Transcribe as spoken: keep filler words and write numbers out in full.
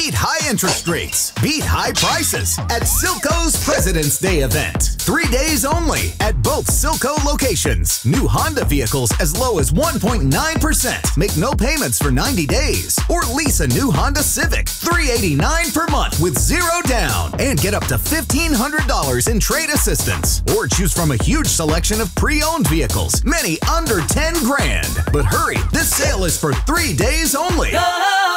Beat high interest rates. Beat high prices at Silko's President's Day event. Three days only at both Silko locations. New Honda vehicles as low as one point nine percent. Make no payments for ninety days. Or lease a new Honda Civic. three hundred eighty-nine dollars per month with zero down. And get up to fifteen hundred dollars in trade assistance. Or choose from a huge selection of pre-owned vehicles. Many under ten grand. But hurry, this sale is for three days only. Go!